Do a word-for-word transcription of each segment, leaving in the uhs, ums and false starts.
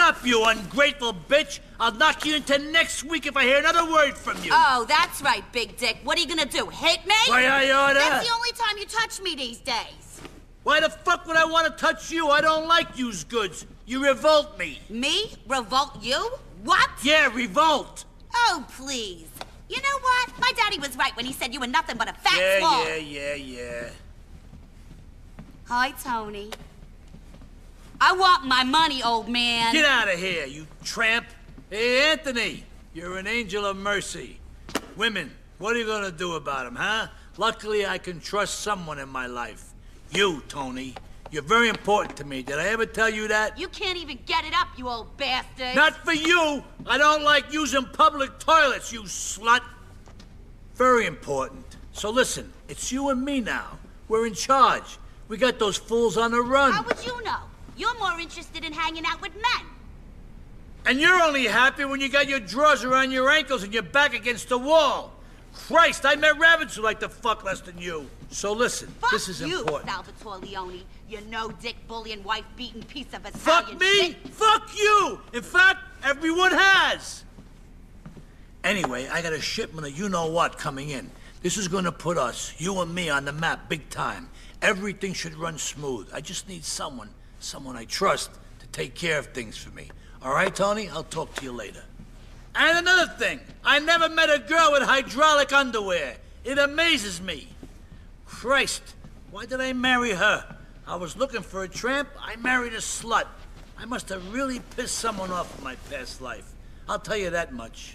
up, you ungrateful bitch! I'll knock you into next week if I hear another word from you! Oh, that's right, Big Dick. What are you gonna do, hit me? Why, I oughta... That's the only time you touch me these days. Why the fuck would I want to touch you? I don't like used goods. You revolt me. Me? Revolt you? What? Yeah, revolt! Oh, please. You know what? My daddy was right when he said you were nothing but a fat yeah, swab. Yeah, yeah, yeah. Hi, Tony. I want my money, old man. Get out of here, you tramp. Hey, Anthony, you're an angel of mercy. Women, what are you gonna do about them, huh? Luckily, I can trust someone in my life. You, Tony. You're very important to me. Did I ever tell you that? You can't even get it up, you old bastard. Not for you. I don't like using public toilets, you slut. Very important. So listen, it's you and me now. We're in charge. We got those fools on the run. How would you know? You're more interested in hanging out with men. And you're only happy when you got your drawers around your ankles and your back against the wall. Christ, I met rabbits who like to fuck less than you. So listen, Fuck this is you, important. Salvatore Leone. You no-dick, bullying, wife-beating piece of Italian Fuck me? shit. Fuck you! In fact, everyone has. Anyway, I got a shipment of you-know-what coming in. This is gonna put us, you and me, on the map big time. Everything should run smooth. I just need someone, someone I trust, to take care of things for me. All right, Tony? I'll talk to you later. And another thing, I never met a girl with hydraulic underwear. It amazes me. Christ, why did I marry her? I was looking for a tramp, I married a slut. I must have really pissed someone off in my past life. I'll tell you that much.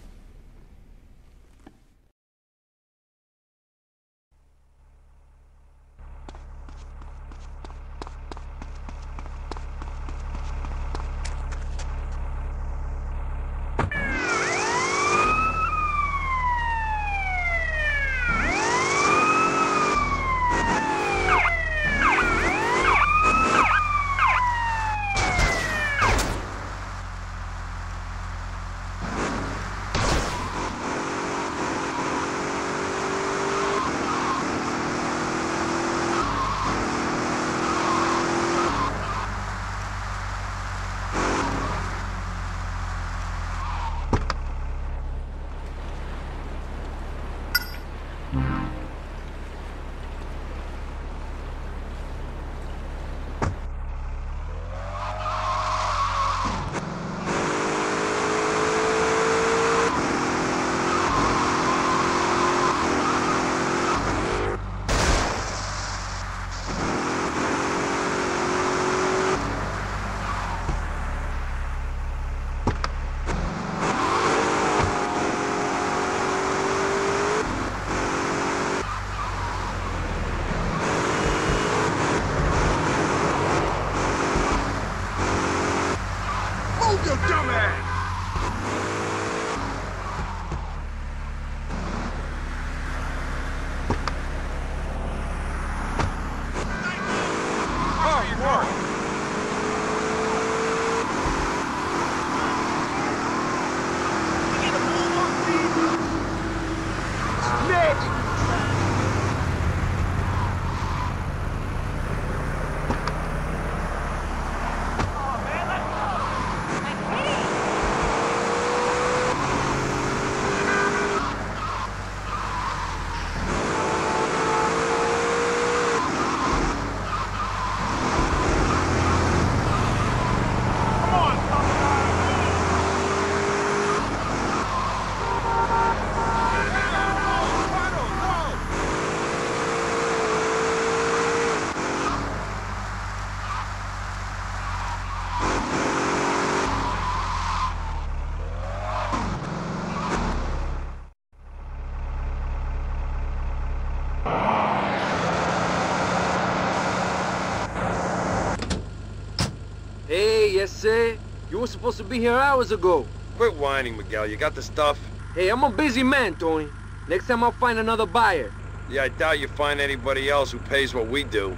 Hey, yes, sir. You were supposed to be here hours ago. Quit whining, Miguel. You got the stuff? Hey, I'm a busy man, Tony. Next time I'll find another buyer. Yeah, I doubt you find anybody else who pays what we do.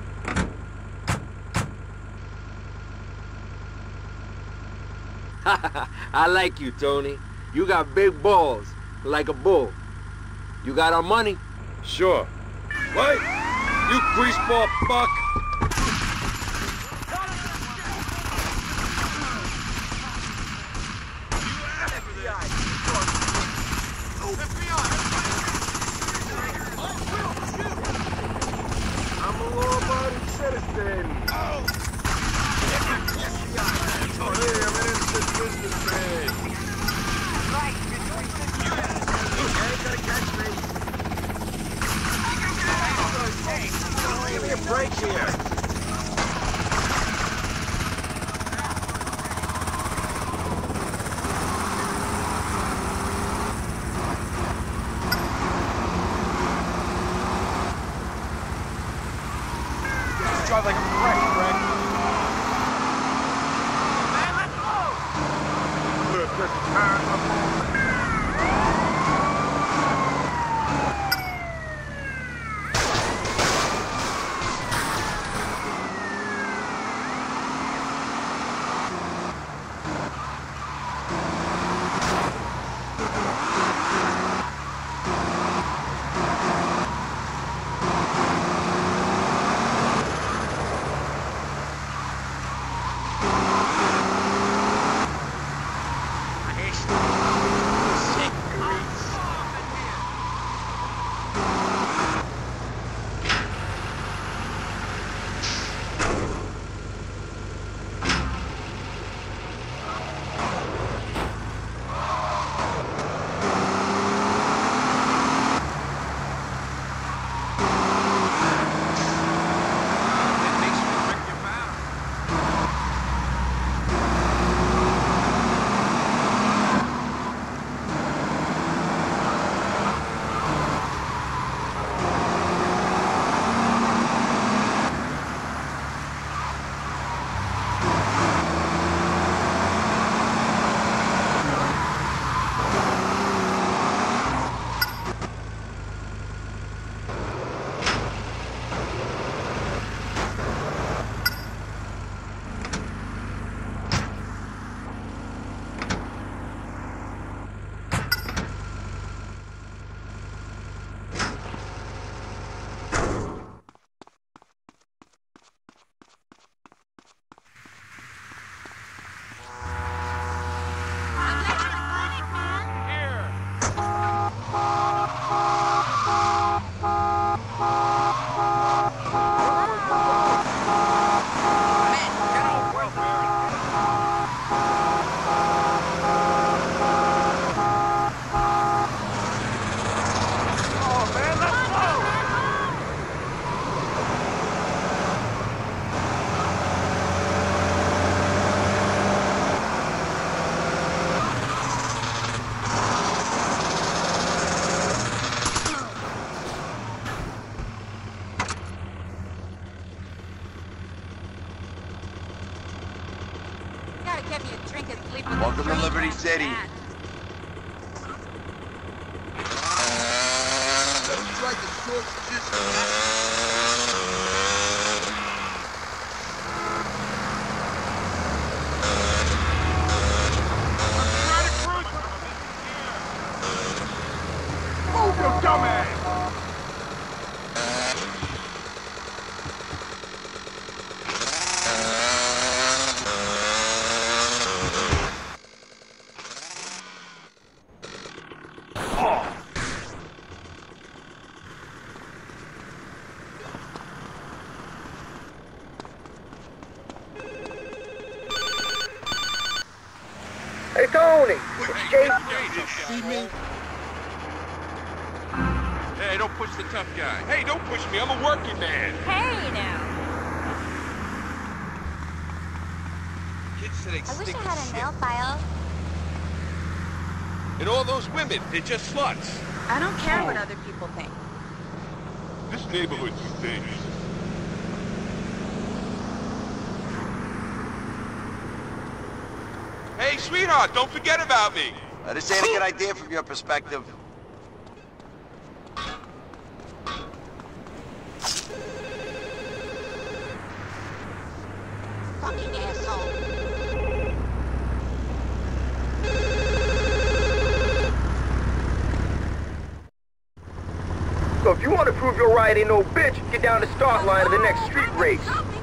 I like you, Tony. You got big balls, like a bull. You got our money? Sure. What? You greaseball fuck! Listen. Oh! Oh, hey, I'm an innocent businessman. Right, okay, gotta catch me. Hey, give me a break here. Drive like a wreck, Greg. Man, let's go! Look, just turn up. Welcome to Liberty City. Don't try to short distance. Move your dumbass! Hey, Tony! It's Jason. See me? Hey, don't push the tough guy. Hey, don't push me. I'm a working man. Hey, now. Kids today I wish stink I of had a shit. nail file. And all those women, they're just sluts. I don't care what other people think. This neighborhood's dangerous. Hey, sweetheart, don't forget about me. Uh, this ain't a good idea from your perspective. Fucking asshole. So if you want to prove your right ain't no bitch, get down the start line of the next street race.